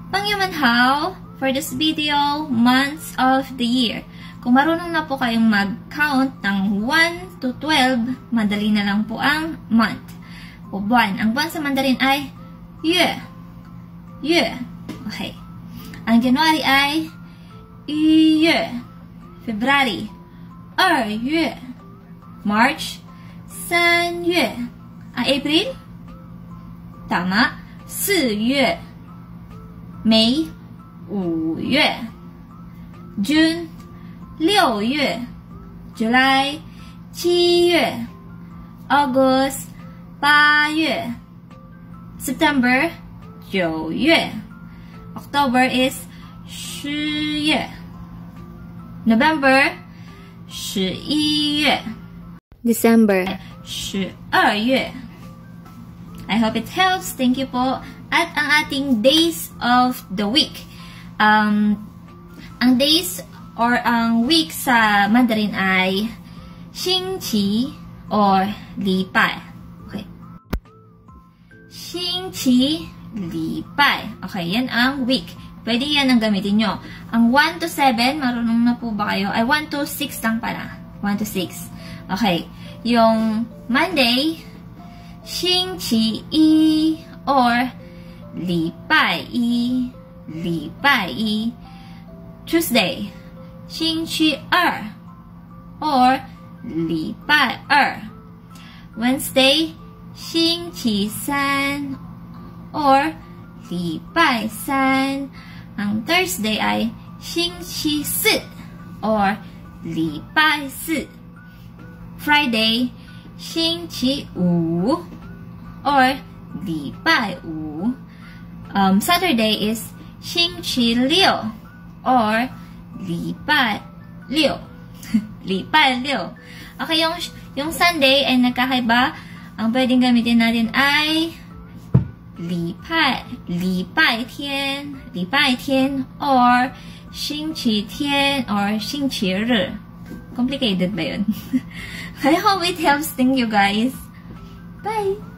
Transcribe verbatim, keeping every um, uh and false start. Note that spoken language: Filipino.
Pangyamanhao, for this video, months of the year. Kung marunong na po kayong mag-count ng one to twelve, madali na lang po ang month o buwan. Ang buwan sa Mandarin ay yue. Yue. Okay. Ang January ay yue. February, er yue. March, san yue. Ang April, tama, si yue. May, wu yue. June, 六月 July 七月 August 八月 September 九月 October is 十月 November 十一月 December 十二月 I hope it helps. Thank you po. At ang ating days of the week. Um, ang days or ang week sa Mandarin ay 星期 or 礼拜. Okay. 星期, 礼拜. Okay, yan ang week. Pwede yan ang gamitin nyo. Ang one to seven, marunong na po ba kayo? Ay, one to six lang pala. one to six. Okay. Yung Monday, 星期一 or 礼拜一, 礼拜一. Tuesday, 星期二 or 礼拜二 Wednesday 星期三 or 礼拜三 Ang Thursday ay 星期四 or 礼拜四 Friday 星期五 or 礼拜五 um, Saturday is 星期六 or 礼拜六. 礼拜六. Okay, yung, yung Sunday ay nagkakaiba. Ang pwedeng gamitin natin ay 礼拜, 礼拜天, 礼拜天 or 星期天 or 星期日. Complicated ba yun? I hope it helps. Thank you guys. Bye!